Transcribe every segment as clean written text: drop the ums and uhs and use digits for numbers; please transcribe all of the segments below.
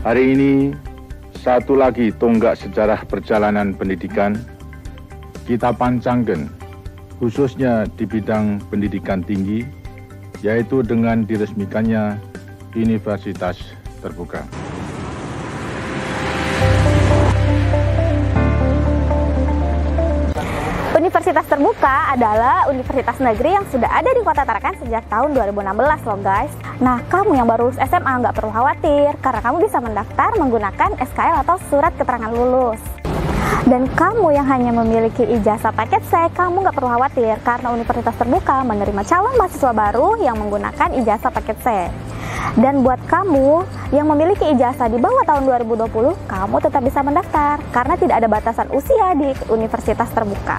Hari ini, satu lagi tonggak sejarah perjalanan pendidikan kita pancangkan, khususnya di bidang pendidikan tinggi, yaitu dengan diresmikannya Universitas Terbuka. Universitas Terbuka adalah universitas negeri yang sudah ada di Kota Tarakan sejak tahun 2016 loh guys. Nah, kamu yang baru lulus SMA nggak perlu khawatir karena kamu bisa mendaftar menggunakan SKL atau surat keterangan lulus. Dan kamu yang hanya memiliki ijazah paket C, kamu nggak perlu khawatir karena Universitas Terbuka menerima calon mahasiswa baru yang menggunakan ijazah paket C. Dan buat kamu yang memiliki ijazah di bawah tahun 2020, kamu tetap bisa mendaftar karena tidak ada batasan usia di Universitas Terbuka.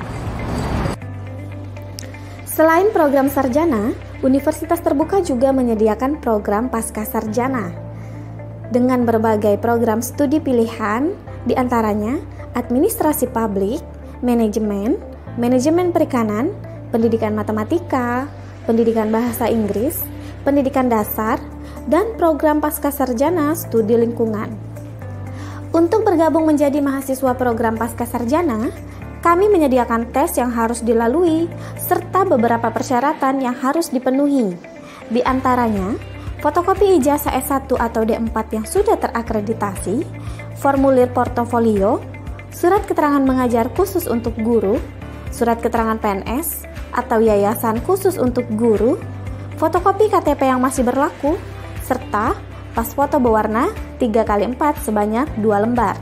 Selain program sarjana, Universitas Terbuka juga menyediakan program pascasarjana dengan berbagai program studi pilihan, diantaranya administrasi publik, manajemen, manajemen perikanan, pendidikan matematika, pendidikan bahasa Inggris, pendidikan dasar, dan program pascasarjana studi lingkungan. Untuk bergabung menjadi mahasiswa program pascasarjana, kami menyediakan tes yang harus dilalui serta beberapa persyaratan yang harus dipenuhi. Di antaranya, fotokopi ijazah S1 atau D4 yang sudah terakreditasi, formulir portofolio, surat keterangan mengajar khusus untuk guru, surat keterangan PNS atau yayasan khusus untuk guru, fotokopi KTP yang masih berlaku, serta pas foto berwarna 3x4 sebanyak 2 lembar.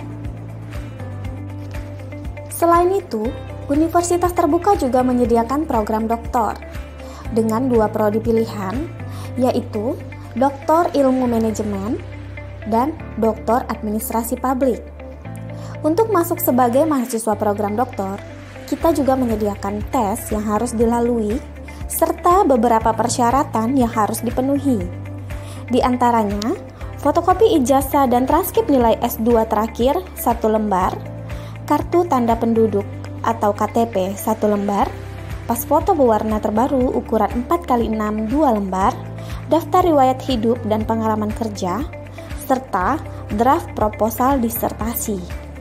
Selain itu, Universitas Terbuka juga menyediakan program doktor dengan 2 prodi pilihan, yaitu Doktor Ilmu Manajemen dan Doktor Administrasi Publik. Untuk masuk sebagai mahasiswa program doktor, kita juga menyediakan tes yang harus dilalui serta beberapa persyaratan yang harus dipenuhi. Di antaranya, fotokopi ijazah dan transkrip nilai S2 terakhir 1 lembar, kartu tanda penduduk atau KTP 1 lembar, pas foto berwarna terbaru ukuran 4x6 2 lembar, daftar riwayat hidup dan pengalaman kerja, serta draft proposal disertasi.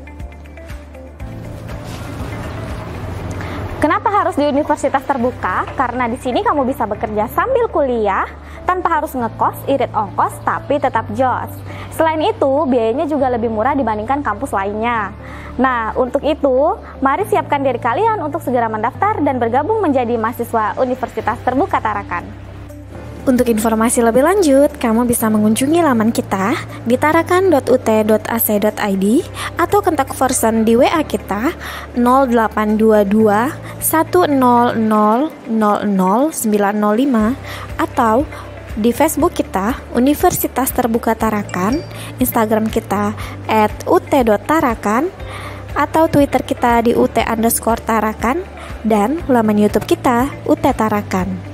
Kenapa harus di Universitas Terbuka? Karena di sini kamu bisa bekerja sambil kuliah tanpa harus ngekos, irit ongkos, tapi tetap jos. Selain itu, biayanya juga lebih murah dibandingkan kampus lainnya. Nah, untuk itu, mari siapkan diri kalian untuk segera mendaftar dan bergabung menjadi mahasiswa Universitas Terbuka Tarakan. Untuk informasi lebih lanjut, kamu bisa mengunjungi laman kita di tarakan.ut.ac.id atau kontak person di WA kita 0822 100 905 atau di Facebook kita Universitas Terbuka Tarakan, Instagram kita @ut.tarakan atau Twitter kita di ut_tarakan dan laman YouTube kita UT Tarakan.